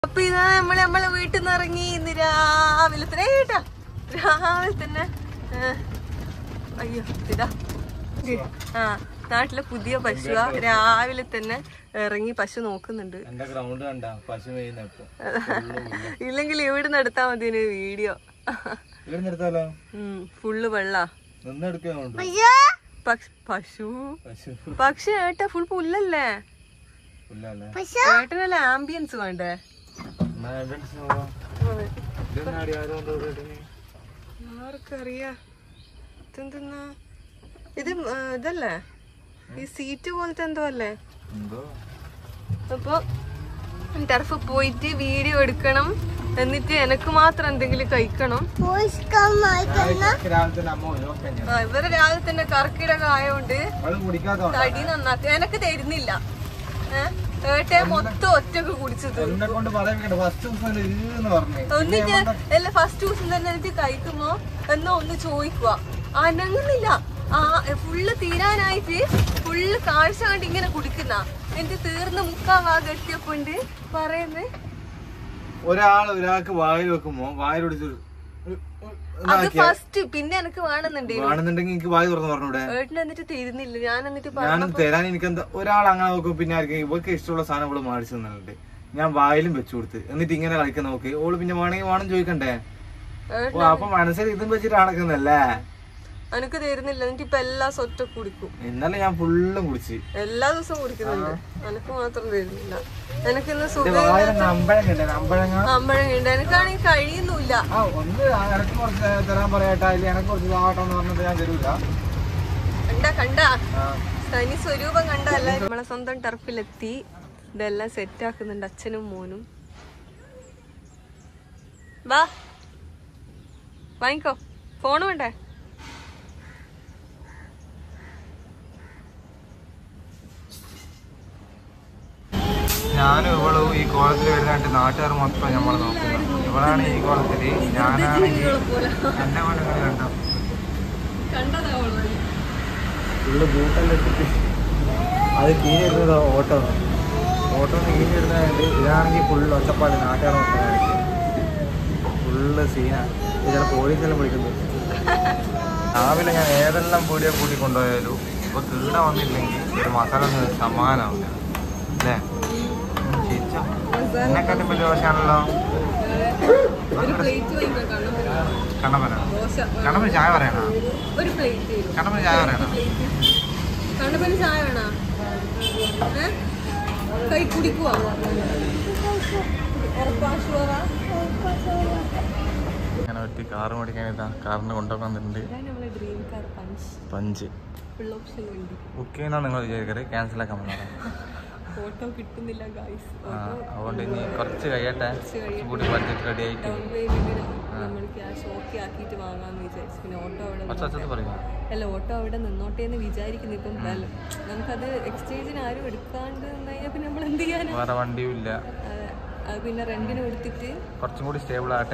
അപ്പൊ ഇതാ നമ്മളെ വീട്ടിൽ നിന്ന് ഇറങ്ങി ഇന്ന് രാവിലെ തന്നെ അയ്യോ ഇതാ നാട്ടിലെ പുതിയ പശുവാ. രാവിലെ തന്നെ ഇറങ്ങി പശു നോക്കുന്നുണ്ട്. ഇല്ലെങ്കിൽ ഇവിടുന്ന് എടുത്താ മതി വീഡിയോ. ഫുള്ള് വെള്ളാ പശു. പക്ഷെ ഏട്ടാ ഫുൾ പുല്ലല്ലേ. ഏട്ടനല്ല ആംബിയൻസ് വേണ്ടേ. ആർക്കറിയാ ഇതെന്തെന്നാ ഇത് ഇതല്ലേ ഈ സീറ്റ് പോലത്തെ എന്തോ അല്ലേ. അപ്പൊ ടർഫ് പോയിട്ട് വീഡിയോ എടുക്കണം. എന്നിട്ട് എനക്ക് മാത്രം എന്തെങ്കിലും കഴിക്കണം. ഇവര് രാവിലെ തന്നെ കർക്കിടക ആയോണ്ട് തടി നന്നാക്കി എനക്ക് തരുന്നില്ല. ഏട്ടെ മൊത്തം ഒറ്റക്ക് കുടിച്ചത്. ഒന്നിട്ട് അല്ല ഫസ്റ്റ് ദിവസം തന്നെ എനിക്ക് കഴിക്കുമ്പോ എന്നാ ഒന്ന് ചോദിക്കുക. അനങ്ങുന്നില്ല. ഫുള്ള് തീരാനായിട്ട് ഫുള്ള് കാഴ്ച കണ്ട് ഇങ്ങനെ കുടിക്കുന്ന. എനിക്ക് തീർന്ന് മുക്കാവാകെ എത്തിയപ്പോണ്ട് പറയുന്നേ ഒരാൾക്ക് വായിൽ വെക്കുമ്പോ വായിലൊടിച്ചു അത് ഫസ്റ്റ്. പിന്നെ എനിക്ക് വേണമെന്നുണ്ടെങ്കിൽ എനിക്ക് വായി തുറന്ന് പറഞ്ഞൂടെ. ഏട്ടന് എന്നിട്ട് തരുന്നില്ല. ഞാനും തരാൻ എനിക്ക് എന്താ ഒരാൾ അങ്ങനെ നോക്കും. പിന്നെ ആർക്കും ഇവർക്ക് ഇഷ്ടമുള്ള സാധനം ഇവിടെ മേടിച്ചു തന്നിട്ടുണ്ട്. ഞാൻ വായിലും വെച്ചു കൊടുത്ത്. എന്നിട്ട് ഇങ്ങനെ കളിക്കാൻ നോക്ക്. ഓള് പിന്നെ വേണമെങ്കിൽ വേണം ചോദിക്കണ്ടേ. അപ്പൊ മനസ്സിൽ ഇതും വെച്ചിട്ട് നടക്കുന്നല്ലേ. എനിക്ക് തരുന്നില്ല. എന്നിട്ട് ഇപ്പൊ എല്ലാ സ്വറ്റ കുടിക്കും. ഇന്നലെ ഞാൻ ഫുള്ളും കുടിച്ച് എല്ലാ ദിവസവും കുടിക്കുന്നുണ്ട്. എനിക്ക് മാത്രം തരുന്നില്ല. എനിക്കിന്ന് അമ്പഴം ഉണ്ട്. എനിക്കാണെങ്കിൽ കഴിയുന്നില്ല. തരാൻ പറയട്ടാ. എനിക്ക് കുറച്ച് ആവട്ടെന്ന് പറഞ്ഞിട്ട് ഞാൻ തരൂല. കണ്ടാ തനി സ്വരൂപം കണ്ടല്ല. നമ്മളെ സ്വന്തം ടർഫിലെത്തി. ഇതെല്ലാം സെറ്റ് ആക്കുന്നുണ്ട് അച്ഛനും മോനും. വാ വാങ്ങിക്കോ. ഫോണ് വേണ്ടേ. ഞാനും ഇവളും ഈ കോളത്തിൽ വരുന്നതായിട്ട് നാട്ടുകാർ മൊത്തം നമ്മളെ നോക്കുന്നത്. ഇവളാണ് ഈ കോളത്തില്. ഞാനാണെങ്കിൽ എന്നെ പോലെ കണ്ടോ ഫുള്ള് ബൂട്ടെല്ലാം ഇട്ടിട്ട് അത് കീഞ്ഞിരുന്നത് ഓട്ടോ കീഞ്ഞിരുന്നതായിട്ട്. ഇതാണെങ്കിൽ ഫുള്ള് ഒച്ചപ്പാട്. നാട്ടുകാർ മൊത്തം ഫുള്ള് സീനാണ്. ചില പോലീസെല്ലാം വിളിക്കുന്നത്. രാവിലെ ഞാൻ ഏതെല്ലാം പീടിയെ കൂട്ടിക്കൊണ്ടുപോയാലും ഇപ്പൊ കീട വന്നില്ലെങ്കിൽ ഒരു മസാല ഒന്നും സമാനാവില്ല അല്ലേ. എന്നെക്കാട്ടും വലിയ ദോശയാണല്ലോ. കണ്ണപ്പന് ചായ പറയണോ. കണ്ണപ്പന് ചായ പറയണോ. അങ്ങനെ ഒറ്റ കാറ് മേടിക്കാനായിട്ടാ. കാറിന് കൊണ്ടുവന്നിട്ടുണ്ട്. പഞ്ച് ബുക്ക് ചെയ്യുന്ന നിങ്ങൾ വിചാരിക്കരുത്. ക്യാൻസലാക്കാൻ പറ്റാ. ഫോട്ടോ കിട്ടുന്നില്ല ഗൈസ്. അതുകൊണ്ട് ഇനി കുറച്ച് കഴിയട്ടെ. കൂടി ബഡ്ജറ്റ് റെഡി ആയിട്ട് നമ്മൾ ക്യാഷ് ഓക്കെ ആക്കിയിട്ട് വാങ്ങാന്ന് വിചാരിച്ചു. പിന്നെ ഓട്ടോ ഓട്ടോ അവിടെ നിന്നോട്ടെ എന്ന് വിചാരിക്കുന്നു. ഇപ്പം നമുക്കത് എക്സ്ചേഞ്ചിന് ആരും എടുക്കാണ്ട് കഴിഞ്ഞാൽ പിന്നെ നമ്മൾ എന്ത് ചെയ്യാനും. വേറെ വണ്ടിയും ഇല്ല. അത് പിന്നെ റെന്റിന് കൊടുത്തിട്ട് കുറച്ചും കൂടി സ്റ്റേബിൾ ആട്ടെ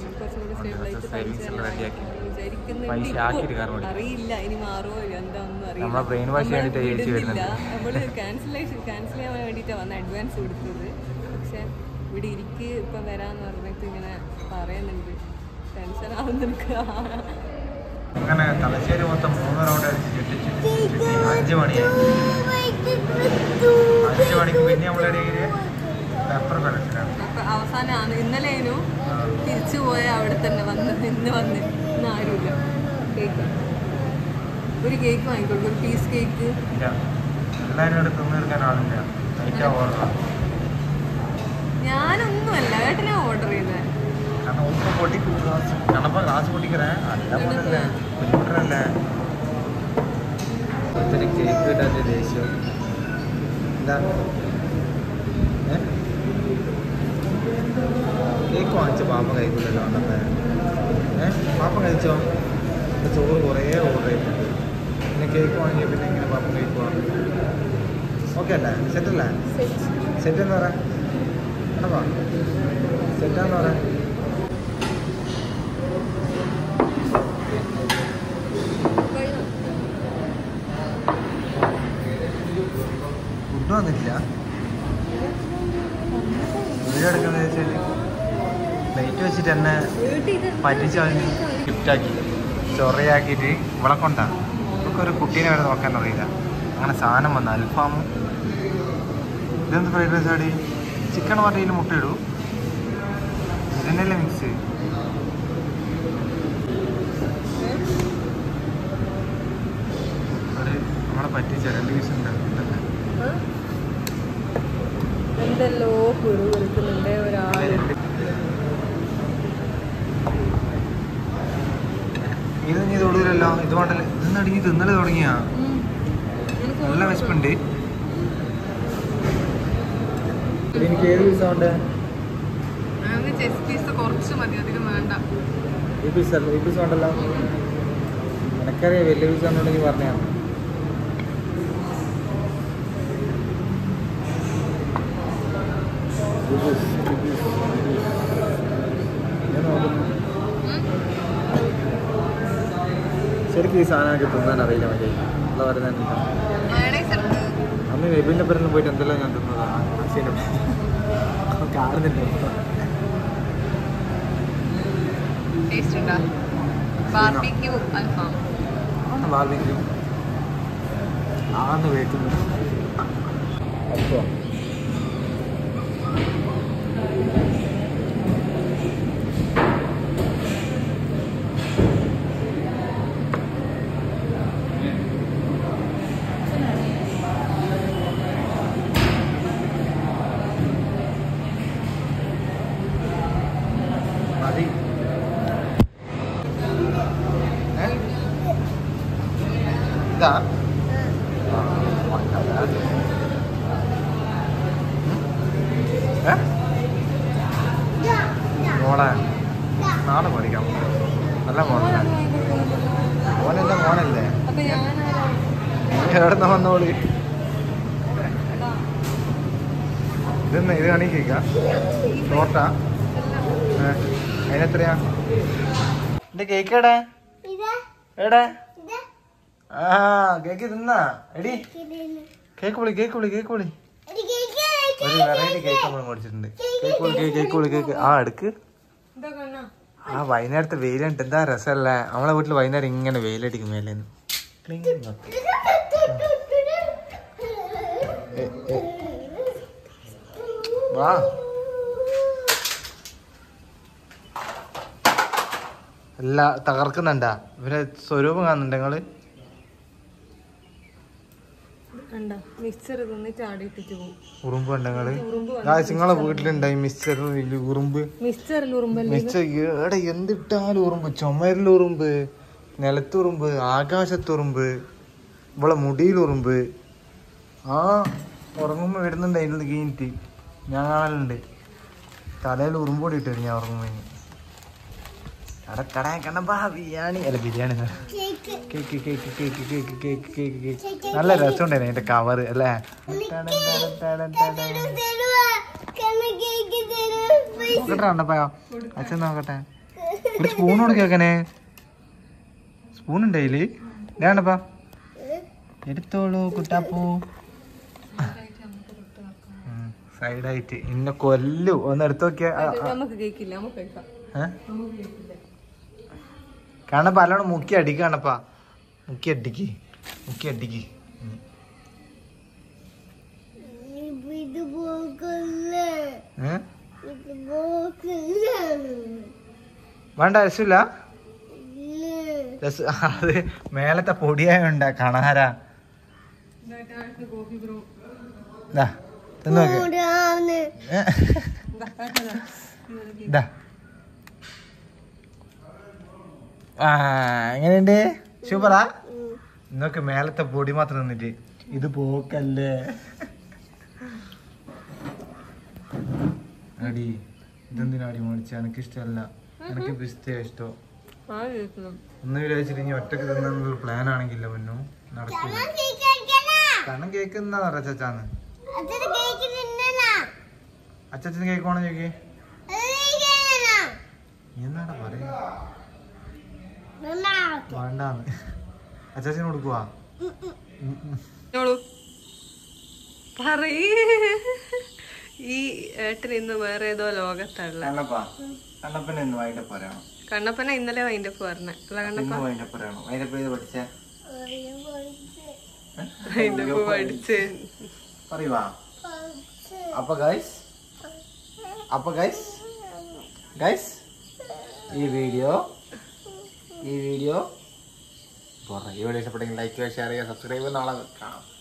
അറിയില്ല ഇനി മാറുമോ എന്താണെന്നും അറിയില്ല. നമ്മള് ക്യാൻസൽ ചെയ്യാൻ വേണ്ടിയിട്ടാണ് വന്ന് അഡ്വാൻസ് കൊടുത്തത്. പക്ഷെ ഇവിടെ ഇരിക്ക് ഇപ്പം വരാന്ന് പറഞ്ഞിട്ട് ഇങ്ങനെ പറയുന്നുണ്ട്. ടെൻഷൻ ആവുന്നുണ്ട്. അങ്ങനെ തലശ്ശേരി മൊത്തം 3 റൗണ്ട് അടിച്ച് 5 മണിക്ക് പിന്നെ നമ്മളെ അവസാനമാണ്. ഇന്നലേനും തിരിച്ചു പോയ അവിടെ തന്നെ ഇന്ന് ആരുമില്ല. കേക്ക് ഒരു കേക്ക് വാങ്ങിക്കൊടുക്കും. ഒരു പീസ് കേക്ക്. ഞാനൊന്നുമല്ല ഏട്ടനാ ഓർഡർ ചെയ്തേ. ഗ്ലാസ് പൊട്ടിക്കറേ അല്ലേ കേക്ക് കിട്ടാത്ത ദേഷ്യം. എന്താ കേക്ക് വാങ്ങിച്ച പാപ്പ കഴിക്കില്ലല്ലോ. ഉണ്ടല്ലേ പാപ്പ കഴിച്ചോ. ചോറ് കുറേ ഓർഡർ ചെയ്തിട്ടുണ്ട്. പിന്നെ കേക്ക് വാങ്ങിയ പിന്നെ ഇങ്ങനെ പാപ്പ കഴിക്കുക. ഓക്കെ അല്ലേ. സെറ്റല്ലേ. സെറ്റ് എന്ന് പറയാം. കണ്ടോ സെറ്റാന്ന് പറയാം. ഫുഡ് വന്നിട്ടില്ല. വീഡിയോ എടുക്കുന്നത് വെച്ച് പ്ലേറ്റ് വെച്ചിട്ട് എന്നെ പറ്റിച്ച് കളഞ്ഞ് ഗിഫ്റ്റാക്കി ചൊറയാക്കിയിട്ട് ഇവിടെ കൊണ്ടാ നമുക്ക് ഒരു കുട്ടീനെ വരെ നോക്കാൻ അറിയില്ല. അങ്ങനെ സാധനം വന്ന അൽഫാമും ഇതെന്ത് ഫ്രൈഡ് റൈസ് ആടി ചിക്കൻ വാട്ടയിൽ മുട്ട ഇടൂ ഇതിനല്ലേ മിക്സ് ഒരു നമ്മളെ പറ്റിച്ച 2 പീസ് ഉണ്ട് എന്തല്ലോ കുറുകുറുക്കുന്നുണ്ട് ഒരാൾ. ഇത് നീ തൊടുകില്ലല്ലോ ഇത് വേണ്ടല്ലേ ഇന്നടിഞ്ഞ് തിന്നല് തുടങ്ങിയാ നല്ല വിശപ്പുണ്ട്. എനിക്ക് ഏത് പീസാ വേണ്ടേ? ചെസ്റ്റ് പീസ് കുറച്ച് മതി, അധികം വേണ്ട. ഈ പീസ് വേണ്ടല്ലോ എനിക്കറിയാം വലിയ പീസ് ആണെന്നുണ്ടെങ്കിൽ പറഞ്ഞാ ശരിക്കും ഈ സാധനമൊക്കെ തിന്നാൻ അറിയില്ല മതി ഉള്ള പറയുന്നത് അന്ന് വെബിൻ്റെ പേരിൽ പോയിട്ട് എന്തെല്ലാം ഞാൻ തിന്നതാണ് കാണുന്നില്ല. ബാർബിക്യൂ അൽഫാം ബാർബിക്യൂ ആന്ന് വേക്കുന്നു അപ്പോൾ ഇതാ മോളെ നാളെ പഠിക്കാം നല്ല മോളല്ലേ മോനല്ലേ മോനല്ലേ എവിടെന്നാ വന്നോളി ഇതെന്നാ ഇത് കാണിക്കാം ടോട്ടാ അതിനെത്രയാ എന്റെ കേക്ക് എടാ എടാ ആ കേക്ക് തിന്നാ എടി കേക്ക് വിളി ഒരു വെറൈറ്റി കേക്ക് നമ്മൾ മേടിച്ചിട്ടുണ്ട്. കേക്ക് ആ എടുക്ക്. ആ വൈകുന്നേരത്തെ വെയിലുണ്ട് എന്താ രസമല്ലേ നമ്മളെ വീട്ടിൽ വൈകുന്നേരം ഇങ്ങനെ വെയിലടിക്കും മേലേന്ന്. വാ എല്ലാ തകർക്കുന്നുണ്ടാ ഇവരെ സ്വരൂപം കാണുന്നുണ്ട് നിങ്ങള് ഉറുമ്പ് ഉണ്ടെങ്കില് നിങ്ങളെ വീട്ടിലുണ്ടായി മിക്സറിൽ ഉറുമ്പ് എടെ എന്തിട്ടാലും ഉറുമ്പ് ചുമരിൽ ഉറുമ്പ് നിലത്തുറുമ്പ് ആകാശത്തുറുമ്പ് ഇവിടെ മുടിയിൽ ഉറുമ്പ് ആ ഉറങ്ങുമ്പോ വരുന്നുണ്ട് അതിൽ കഴിഞ്ഞിട്ട് ഞാൻ കാണലുണ്ട് തലയിൽ ഉറുമ്പ് കൂടി ഇട്ട് ഞാൻ ഉറങ്ങുമ്പോ ബിരിയാണി അല്ല biryani cake cake cake cake cake cake cake നല്ല രസമുണ്ടായിരുന്നു അതിന്റെ കവറ് അല്ലേ. നോക്കട്ടെ ഉണ്ടപ്പോയോ അച്ഛൻ നോക്കട്ടെ ഒരു സ്പൂൺ കൊടുക്കനെ സ്പൂൺ ഉണ്ടായില് ഞാണ്ടപ്പാ എടുത്തോളൂ കുട്ടാപ്പൂ സൈഡായിട്ട് ഇന്നെ കൊല്ലു ഒന്ന് എടുത്തു നോക്കിയാ കാണപ്പാ അല്ലോണം മുക്കി അടിക്കാണപ്പാ മുക്കി അടിക്ക് വേണ്ട രസമില്ല അത് മേലത്തെ പൊടിയായോണ്ട കണാരാ എങ്ങനെയുണ്ട് സൂപ്പറാ. ഇന്നൊക്കെ മേലത്തെ പൊടി മാത്രം നിന്നിട്ട് ഇത് പോക്കല്ലേ അടി ഇതെന്തിനാടി മേടിച്ച എനിക്ക് ഇഷ്ടമല്ല എനിക്ക് പിസ്തയാ ഇഷ്ടം. ഒന്ന് വിചാരിച്ചിട്ട് ഇനി ഒറ്റക്ക് തിന്നാനുള്ള പ്ലാൻ ആണെങ്കിലോ പൊന്നു നടക്കില്ല. കാരണം കേക്ക് എന്താ പറയാ അച്ചാന്ന് അച്ഛന് കേക്ക് വേണം ചോദിക്കേ എന്നാടാ പറയാ വേണ്ടാന്ന് അച്ചാച്ചന് കൊടുക്കുവാ ഈ ഏട്ടൻ ഇന്ന് വേറെ ഏതോ ലോകത്തുള്ള. കണ്ണപ്പൻ എന്ന് വൈൻഡപ്പ് പറയണം. കണ്ണപ്പന ഇന്നലെ വൈൻഡപ്പ് പറഞ്ഞ അല്ല കണ്ണപ്പ വൈൻഡപ്പ് പറയണം. വൈൻഡപ്പ് ചെയ്ത് പഠിച്ചേ വൈൻഡപ്പ് പഠിച്ച് പറയുവാ. അപ്പൊ ഗൈസ് ഈ വീഡിയോ ഇഷ്ടപ്പെട്ടെങ്കിൽ ലൈക്ക് ചെയ്യുക, ഷെയർ ചെയ്യുക, സബ്സ്ക്രൈബ്. നാളെ കാണാം.